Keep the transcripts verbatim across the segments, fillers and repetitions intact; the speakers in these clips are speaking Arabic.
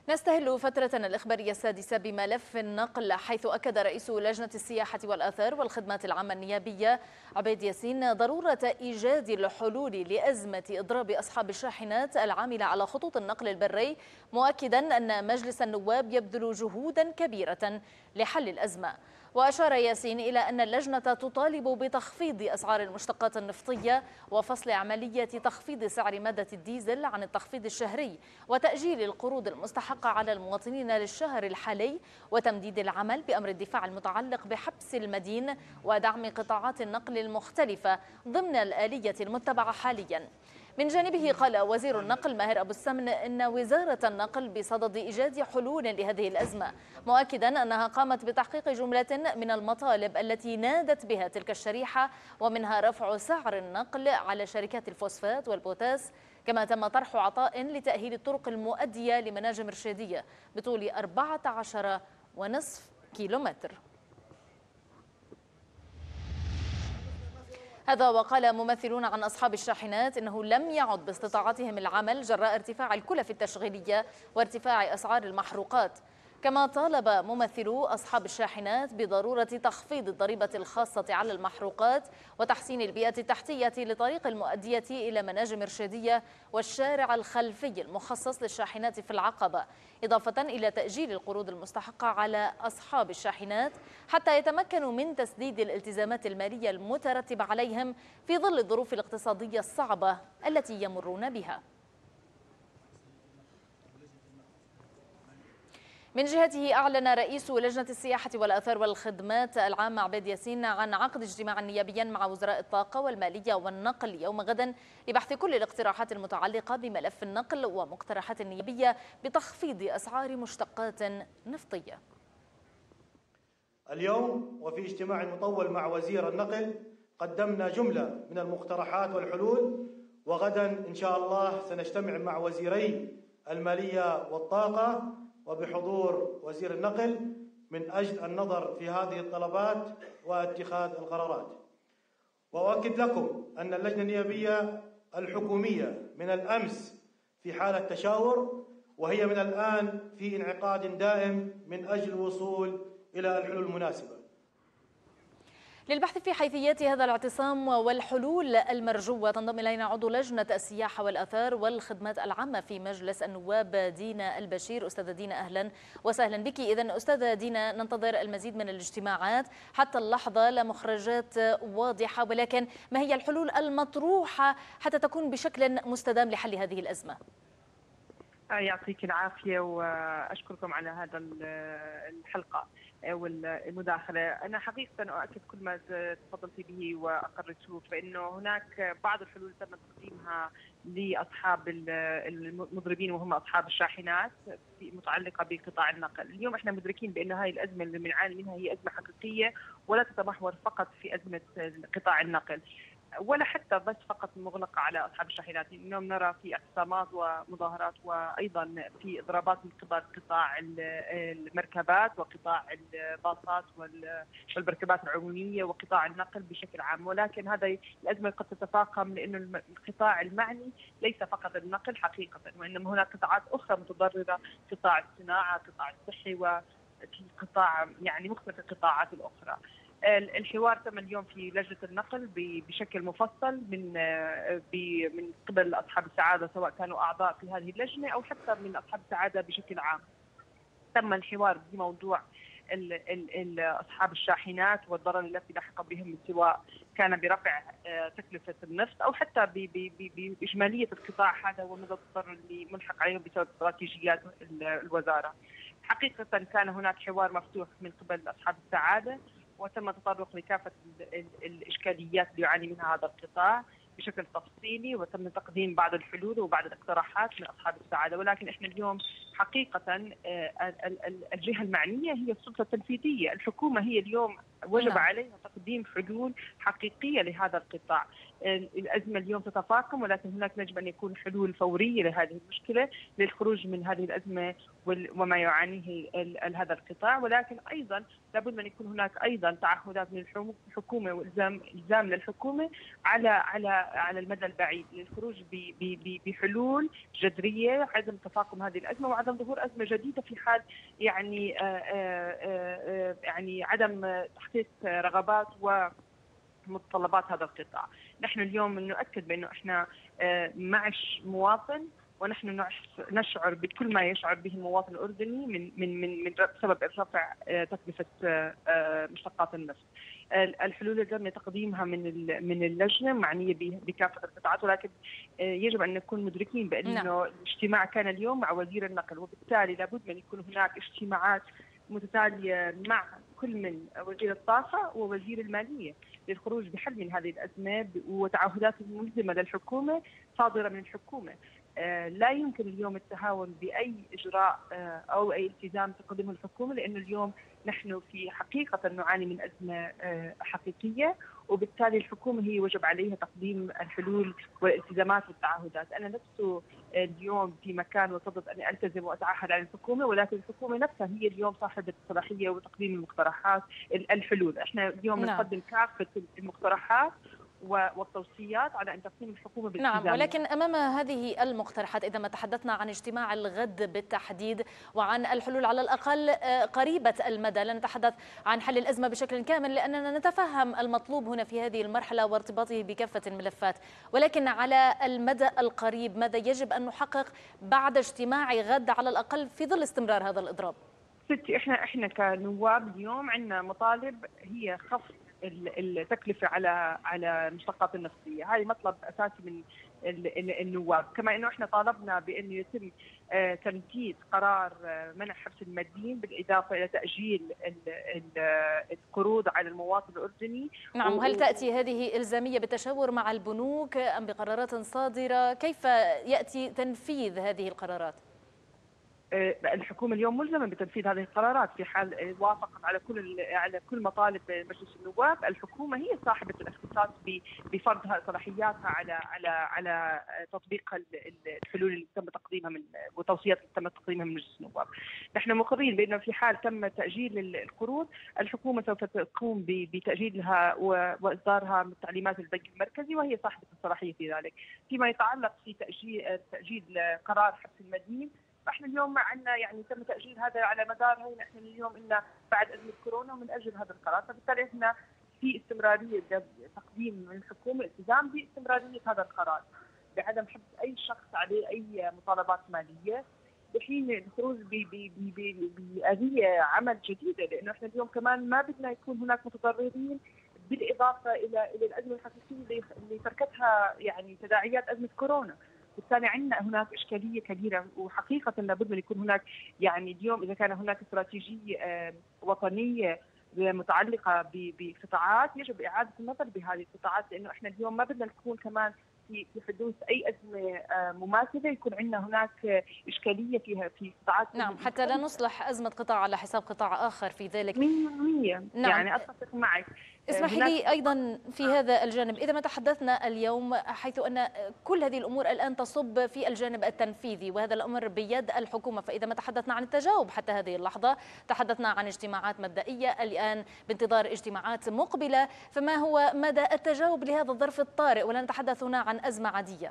نستهل فترتنا الإخبارية السادسة بملف النقل، حيث أكد رئيس لجنة السياحة والآثار والخدمات العامة النيابية عبيد ياسين ضرورة إيجاد الحلول لأزمة إضراب أصحاب الشاحنات العاملة على خطوط النقل البري، مؤكدا أن مجلس النواب يبذل جهودا كبيرة لحل الأزمة. وأشار ياسين إلى أن اللجنة تطالب بتخفيض أسعار المشتقات النفطية وفصل عملية تخفيض سعر مادة الديزل عن التخفيض الشهري وتأجيل القروض المستحقة على المواطنين للشهر الحالي وتمديد العمل بأمر الدفاع المتعلق بحبس المدين ودعم قطاعات النقل المختلفة ضمن الآلية المتبعة حاليا. من جانبه قال وزير النقل ماهر أبو السمن إن وزارة النقل بصدد إيجاد حلول لهذه الأزمة، مؤكدا أنها قامت بتحقيق جملة من المطالب التي نادت بها تلك الشريحة، ومنها رفع سعر النقل على شركات الفوسفات والبوتاس، كما تم طرح عطاء لتأهيل الطرق المؤدية لمناجم رشيدية بطول أربعة عشر ونصف كيلومتر. هذا وقال ممثلون عن أصحاب الشاحنات إنه لم يعد باستطاعتهم العمل جراء ارتفاع الكلف التشغيلية وارتفاع أسعار المحروقات. كما طالب ممثلو أصحاب الشاحنات بضرورة تخفيض الضريبة الخاصة على المحروقات وتحسين البيئة التحتية لطريق المؤدية إلى مناجم رشيدية والشارع الخلفي المخصص للشاحنات في العقبة، إضافة إلى تأجيل القروض المستحقة على أصحاب الشاحنات حتى يتمكنوا من تسديد الالتزامات المالية المترتبة عليهم في ظل الظروف الاقتصادية الصعبة التي يمرون بها. من جهته أعلن رئيس لجنة السياحة والآثار والخدمات العامة عبيد ياسين عن عقد اجتماع نيابيا مع وزراء الطاقة والمالية والنقل يوم غدا لبحث كل الاقتراحات المتعلقة بملف النقل ومقترحات نيابية بتخفيض أسعار مشتقات نفطية. اليوم وفي اجتماع مطول مع وزير النقل قدمنا جملة من المقترحات والحلول، وغدا إن شاء الله سنجتمع مع وزيري المالية والطاقة وبحضور وزير النقل من أجل النظر في هذه الطلبات واتخاذ القرارات. وأؤكد لكم أن اللجنة النيابية الحكومية من الأمس في حالة تشاور، وهي من الآن في انعقاد دائم من أجل الوصول إلى الحلول المناسبة. للبحث في حيثيات هذا الاعتصام والحلول المرجوة تنضم إلينا عضو لجنة السياحة والآثار والخدمات العامة في مجلس النواب دينا البشير. أستاذة دينا أهلا وسهلا بك. إذن أستاذة دينا، ننتظر المزيد من الاجتماعات، حتى اللحظة لا مخرجات واضحة، ولكن ما هي الحلول المطروحة حتى تكون بشكل مستدام لحل هذه الأزمة؟ يعطيك العافية وأشكركم على هذا الحلقة والمداخلة. أنا حقيقة أؤكد كل ما تفضلت به وأقرته، فإنه هناك بعض الحلول تم تقديمها لأصحاب المضربين وهم أصحاب الشاحنات متعلقة بقطاع النقل. اليوم إحنا مدركين بأن هذه الأزمة اللي بنعاني منها هي أزمة حقيقية ولا تتمحور فقط في أزمة قطاع النقل، ولا حتى بس فقط مغلقة على أصحاب الشاحنات. اليوم نرى في اعتصامات ومظاهرات وأيضا في إضرابات من قبل قطاع المركبات وقطاع الباصات والمركبات العمومية وقطاع النقل بشكل عام. ولكن هذه الأزمة قد تتفاقم، لأن القطاع المعني ليس فقط النقل حقيقة، وإنما هناك قطاعات أخرى متضررة، قطاع الصناعة، قطاع الصحي، وقطاع يعني مختلف القطاعات الأخرى. الحوار تم اليوم في لجنة النقل بشكل مفصل من من قبل أصحاب السعادة، سواء كانوا أعضاء في هذه اللجنة أو حتى من أصحاب السعادة بشكل عام. تم الحوار بموضوع أصحاب الشاحنات والضرر الذي لحق بهم، سواء كان برفع تكلفة النفط أو حتى بإجمالية القطاع هذا ومدى الضرر اللي ملحق عليهم بسبب استراتيجيات الوزارة. حقيقة كان هناك حوار مفتوح من قبل أصحاب السعادة، وتم التطرق لكافة الإشكاليات اللي يعاني منها هذا القطاع بشكل تفصيلي، وتم تقديم بعض الحلول وبعض الاقتراحات من أصحاب السعادة. ولكن إحنا اليوم حقيقة الجهة المعنية هي السلطة التنفيذية. الحكومة هي اليوم وجب عليها تقديم حلول حقيقية لهذا القطاع. الأزمة اليوم تتفاقم، ولكن هناك يجب أن يكون حلول فورية لهذه المشكلة للخروج من هذه الأزمة وما يعانيه هذا القطاع. ولكن أيضا لابد من يكون هناك أيضا تعهدات من الحكومة والإلزام إلزام للحكومة على على على المدى البعيد للخروج بحلول جذرية، عدم تفاقم هذه الأزمة وعدم ظهور أزمة جديدة في حال يعني يعني عدم تحقيق رغبات ومتطلبات هذا القطاع. نحن اليوم نؤكد بأنه احنا معش مواطن، ونحن نشعر بكل ما يشعر به المواطن الأردني من من من من بسبب رفع تكلفة مشتقات النفط. الحلول اللي تم تقديمها من من اللجنة معنية بكافة القطاعات، ولكن يجب أن نكون مدركين بأنه نعم. الاجتماع كان اليوم مع وزير النقل، وبالتالي لابد من يكون هناك اجتماعات متتالية مع كل من وزير الطاقة ووزير المالية للخروج بحل من هذه الأزمة، وتعهدات ملزمة للحكومة صادرة من الحكومة. لا يمكن اليوم التهاون بأي إجراء أو أي التزام تقدمه الحكومة، لأنه اليوم نحن في حقيقة نعاني من أزمة حقيقية، وبالتالي الحكومة هي وجب عليها تقديم الحلول والالتزامات والتعهدات. أنا لست اليوم في مكان وصدد أن ألتزم وأتعهد على الحكومة، ولكن الحكومة نفسها هي اليوم صاحبة الصلاحية وتقديم المقترحات الحلول. إحنا اليوم نعم. نقدم كافة المقترحات والتوصيات على أن تقوم الحكومة بالالتزام. نعم، ولكن أمام هذه المقترحات إذا ما تحدثنا عن اجتماع الغد بالتحديد وعن الحلول على الأقل قريبة المدى، لا نتحدث عن حل الأزمة بشكل كامل لأننا نتفهم المطلوب هنا في هذه المرحلة وارتباطه بكافة الملفات، ولكن على المدى القريب ماذا يجب أن نحقق بعد اجتماع غد على الأقل في ظل استمرار هذا الإضراب؟ ستي احنا احنا كنواب اليوم عندنا مطالب هي خفض التكلفة على على المشتقات النفطية. هذه مطلب أساسي من النواب، كما أنه إحنا طالبنا بأنه يتم تنفيذ قرار منع حبس المدين بالإضافة إلى تأجيل القروض على المواطن الأردني. نعم، وهل تأتي هذه إلزامية بالتشاور مع البنوك أم بقرارات صادرة؟ كيف يأتي تنفيذ هذه القرارات؟ الحكومة اليوم ملزمة بتنفيذ هذه القرارات في حال وافقت على كل على كل مطالب مجلس النواب. الحكومة هي صاحبة الاختصاص بفرض صلاحياتها على على على تطبيق الحلول اللي تم تقديمها من وتوصيات اللي تم تقديمها من مجلس النواب. نحن مقرين بأنه في حال تم تأجيل القروض الحكومة سوف تقوم بتأجيلها وإصدارها من تعليمات البنك المركزي، وهي صاحبة الصلاحية في ذلك. فيما يتعلق في تأجيل تأجيل قرار حبس المدين، احنا اليوم عندنا يعني تم تاجيل هذا على مدار هي احنا اليوم إن بعد ازمه كورونا ومن اجل هذا القرار، فبالتالي احنا في استمراريه تقديم من الحكومه التزام باستمراريه هذا القرار بعدم حبس اي شخص عليه اي مطالبات ماليه بحين الخروج بآلية عمل جديده، لانه احنا اليوم كمان ما بدنا يكون هناك متضررين بالاضافه الى الى الازمه الحقيقيه اللي تركتها يعني تداعيات ازمه كورونا. بالتالي عندنا هناك إشكالية كبيرة، وحقيقة لابد من يكون هناك يعني اليوم إذا كان هناك استراتيجية وطنية متعلقة بقطاعات يجب إعادة النظر بهذه القطاعات، لأنه إحنا اليوم ما بدنا نكون كمان في في حدوث أي أزمة مماثلة يكون عندنا هناك إشكالية فيها في قطاعات. نعم، حتى لا نصلح أزمة قطاع على حساب قطاع آخر في ذلك. مية بالمية نعم. يعني أتفق معك. اسمحي لي أيضا في هذا الجانب، إذا ما تحدثنا اليوم حيث أن كل هذه الأمور الآن تصب في الجانب التنفيذي وهذا الأمر بيد الحكومة، فإذا ما تحدثنا عن التجاوب حتى هذه اللحظة تحدثنا عن اجتماعات مبدئية، الآن بانتظار اجتماعات مقبلة، فما هو مدى التجاوب لهذا الظرف الطارئ ولا نتحدث هنا عن أزمة عادية؟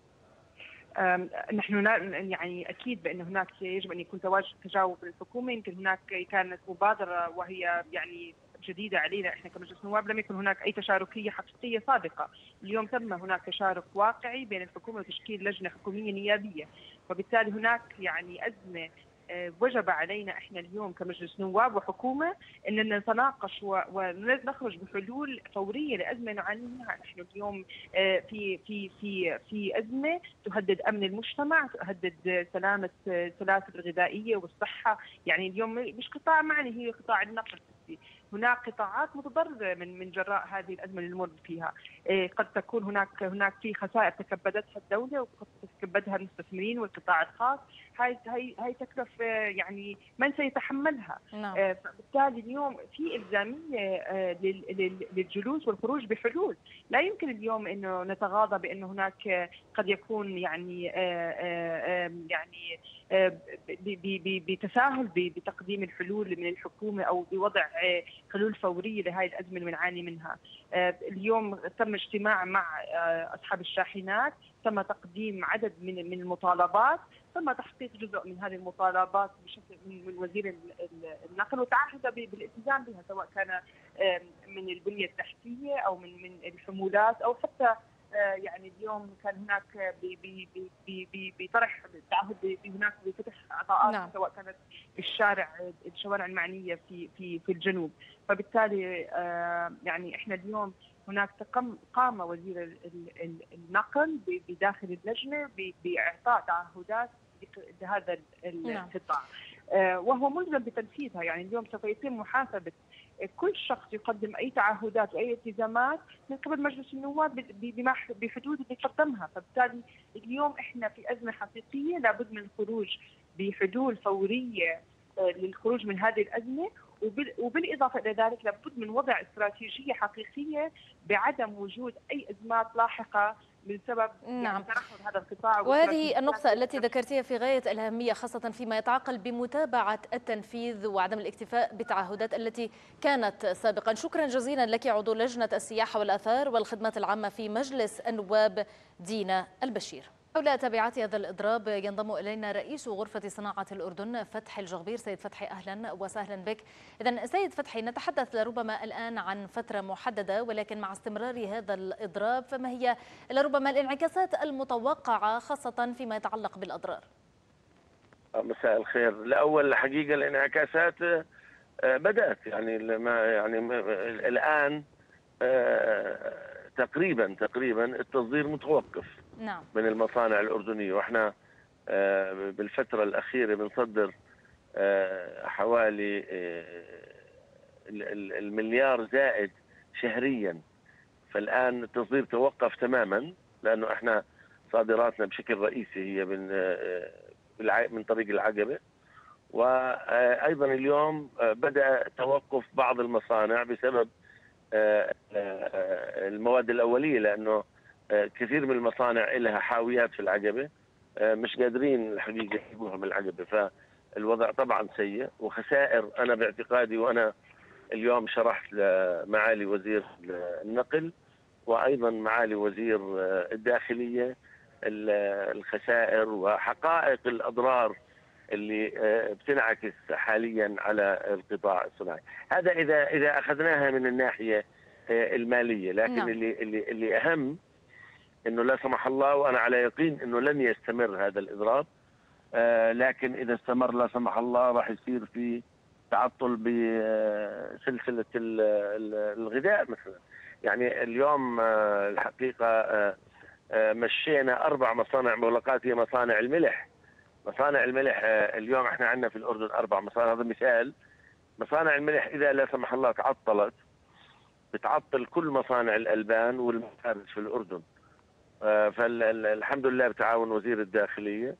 نحن يعني اكيد بان هناك يجب ان يكون تجاوب للحكومه. يمكن هناك كانت مبادره وهي يعني جديده علينا احنا كمجلس نواب، لم يكن هناك اي تشاركيه حقيقيه سابقه. اليوم تم هناك تشارك واقعي بين الحكومه وتشكيل لجنه حكوميه نيابيه، وبالتالي هناك يعني ازمه وجب علينا احنا اليوم كمجلس نواب وحكومه اننا نتناقش ونخرج بحلول فوريه لازمه نعاني منها. نحن اليوم في في في في ازمه تهدد امن المجتمع، تهدد سلامه السلاسل الغذائيه والصحه. يعني اليوم مش قطاع معني، هي قطاع النقل. الرئيسي. هناك قطاعات متضررة من من جراء هذه الأزمة اللي نمر فيها. قد تكون هناك هناك في خسائر تكبدتها الدولة وقد تكبدها المستثمرين والقطاع الخاص. هاي هاي هاي تكلف يعني من سيتحملها؟ نعم. بالتالي اليوم في إلزامية للجلوس والخروج بحلول. لا يمكن اليوم انه نتغاضى بانه هناك قد يكون يعني يعني بتساهل بتقديم الحلول من الحكومه او بوضع حلول فوريه لهذه الازمه اللي بنعاني منها. اليوم تم اجتماع مع اصحاب الشاحنات، تم تقديم عدد من من المطالبات، تم تحقيق جزء من هذه المطالبات بشكل من وزير النقل، وتعهد بالالتزام بها سواء كان من البنيه التحتيه او من من الحمولات او حتى يعني اليوم كان هناك بطرح التعهد هناك بفتح عطاءات. نعم. سواء كانت في الشارع الشوارع المعنيه في في في الجنوب. فبالتالي يعني احنا اليوم هناك قام وزير النقل بداخل اللجنه باعطاء تعهدات لهذا القطاع. نعم. وهو ملزم بتنفيذها. يعني اليوم سوف يتم محاسبه كل شخص يقدم اي تعهدات واي التزامات من قبل مجلس النواب بحدود اللي قدمها. فبالتالي اليوم احنا في ازمه حقيقيه، لابد من الخروج بحلول فوريه للخروج من هذه الازمه، وبالاضافه الى ذلك لابد من وضع استراتيجيه حقيقيه بعدم وجود اي ازمات لاحقه من سبب نعم. يعني ترحل هذا القطاع. وهذه النقطة التي ذكرتيها في غاية الأهمية، خاصة فيما يتعلق بمتابعة التنفيذ وعدم الاكتفاء بالتعهدات التي كانت سابقا. شكرا جزيلا لك عضو لجنة السياحة والآثار والخدمات العامة في مجلس النواب دينا البشير. حول تبعات هذا الإضراب ينضم إلينا رئيس غرفة صناعة الأردن فتحي الجغبير. سيد فتحي أهلا وسهلا بك. إذن سيد فتحي، نتحدث لربما الآن عن فترة محددة، ولكن مع استمرار هذا الإضراب فما هي لربما الانعكاسات المتوقعة خاصة فيما يتعلق بالأضرار؟ مساء الخير. الأول الحقيقة الانعكاسات بدأت يعني ما يعني الآن تقريبا تقريبا التصدير متوقف. نعم. من المصانع الأردنية، وإحنا بالفترة الأخيرة بنصدر حوالي المليار زائد شهريا. فالآن التصدير توقف تماما لأنه إحنا صادراتنا بشكل رئيسي هي من من طريق العقبة. وأيضا اليوم بدأ توقف بعض المصانع بسبب المواد الأولية، لأنه كثير من المصانع لها حاويات في العقبة مش قادرين الحقيقة يجيبوها من العقبة. فالوضع طبعا سيء وخسائر. أنا باعتقادي، وأنا اليوم شرحت لمعالي وزير النقل وأيضا معالي وزير الداخلية الخسائر وحقائق الأضرار اللي بتنعكس حاليا على القطاع الصناعي. هذا إذا إذا أخذناها من الناحية المالية. لكن نعم. اللي اللي اللي أهم انه لا سمح الله، وانا على يقين انه لن يستمر هذا الاضراب، آه لكن اذا استمر لا سمح الله راح يصير في تعطل بسلسله الغذاء مثلا. يعني اليوم آه الحقيقه آه آه مشينا اربع مصانع مغلقات، هي مصانع الملح. مصانع الملح آه اليوم احنا عندنا في الاردن اربع مصانع، هذا مثال. مصانع الملح اذا لا سمح الله تعطلت بتعطل كل مصانع الالبان والمخابز في الاردن. فالحمد لله بتعاون وزير الداخلية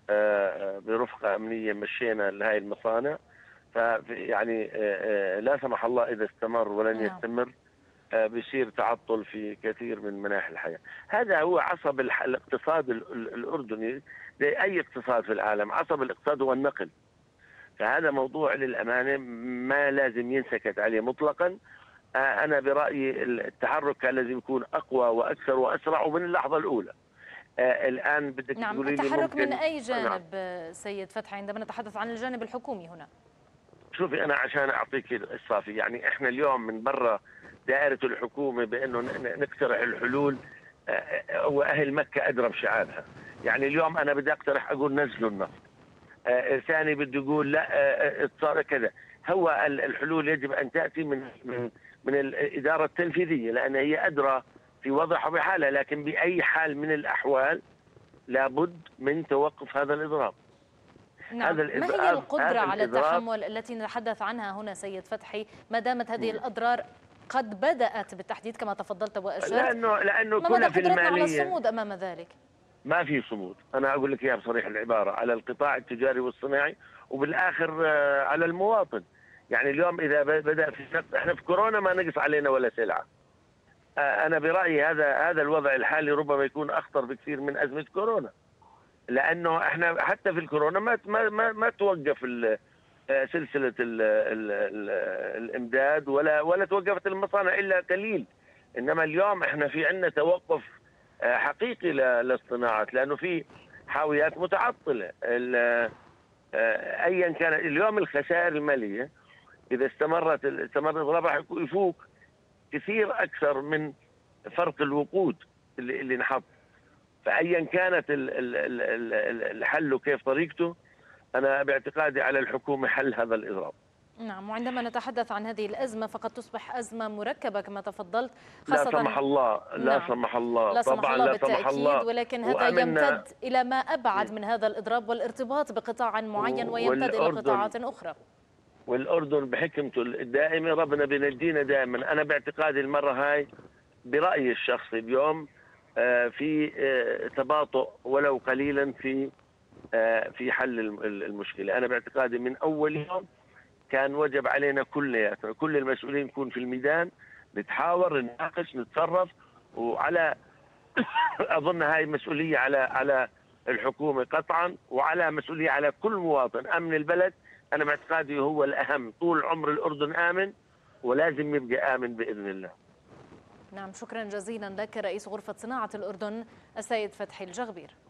برفقة أمنية مشينا لهذه المصانع. فيعني لا سمح الله إذا استمر ولن يستمر بيصير تعطل في كثير من مناحي الحياة. هذا هو عصب الاقتصاد الأردني زي أي اقتصاد في العالم. عصب الاقتصاد هو النقل. فهذا موضوع للأمانة ما لازم ينسكت عليه مطلقا. أنا برأيي التحرك كان لازم يكون أقوى وأكثر وأسرع ومن اللحظة الأولى. آه الآن بدك نعم. تقولي لي التحرك من أي جانب؟ نعم. سيد فتحي، عندما نتحدث عن الجانب الحكومي هنا. شوفي، أنا عشان أعطيك الصافي، يعني إحنا اليوم من برا دائرة الحكومة بأنه نقترح الحلول، آه وأهل مكة أدرى بشعابها. يعني اليوم أنا بدي أقترح أقول نزلوا النفط. آه ثاني بدي أقول لا آه صار كذا. هو الحلول يجب أن تأتي من من من الإدارة التنفيذية، لأن هي أدرى في وضعها بحالها. لكن بأي حال من الأحوال لابد من توقف هذا الإضراب. نعم. هذا ما هي القدرة على الإضراب التحمل التي نتحدث عنها هنا سيد فتحي ما دامت هذه الأضرار قد بدأت بالتحديد كما تفضلت وأشرت؟ لأنه لأنه ما مدى كلها في قدرتنا على المالية الصمود أمام ذلك؟ ما في صمود. أنا أقول لك إياها بصريح العبارة، على القطاع التجاري والصناعي وبالآخر آه، على المواطن. يعني اليوم إذا بدأ في نقص، إحنا في كورونا ما نقص علينا ولا سلعة. آه، أنا برأيي هذا هذا الوضع الحالي ربما يكون أخطر بكثير من أزمة كورونا، لأنه إحنا حتى في الكورونا ما ما ما, ما توقف سلسلة ال ال ال الإمداد ولا ولا توقفت المصانع إلا قليل. إنما اليوم إحنا في عندنا توقف حقيقي للصناعات، لأنه في حاويات متعطلة. أيا كان اليوم الخسائر المالية إذا استمرت استمرت راح يفوق كثير أكثر من فرق الوقود اللي, اللي نحط. فأيا كانت الحل وكيف طريقته، أنا باعتقادي على الحكومة حل هذا الإضراب. نعم، وعندما نتحدث عن هذه الأزمة فقد تصبح أزمة مركبة كما تفضلت، خاصة لا سمح الله لا نعم. سمح الله لا سمح طبعا الله لا بالتأكيد، سمح الله، ولكن هذا يمتد إلى ما أبعد من هذا الإضراب والارتباط بقطاع معين ويمتد إلى قطاعات أخرى. والأردن بحكمته الدائمة ربنا بينجينا دائما. أنا باعتقادي المرة هاي برأيي الشخصي اليوم في تباطؤ ولو قليلا في في حل المشكلة. أنا باعتقادي من أول يوم كان وجب علينا كلياتنا كل المسؤولين نكون في الميدان، نتحاور نناقش نتصرف. وعلى أظن هاي مسؤولية على على الحكومة قطعا، وعلى مسؤولية على كل مواطن. أمن البلد أنا باعتقادي هو الأهم. طول عمر الأردن آمن ولازم يبقى آمن بإذن الله. نعم، شكرا جزيلا لك رئيس غرفة صناعة الأردن السيد فتحي الجغبير.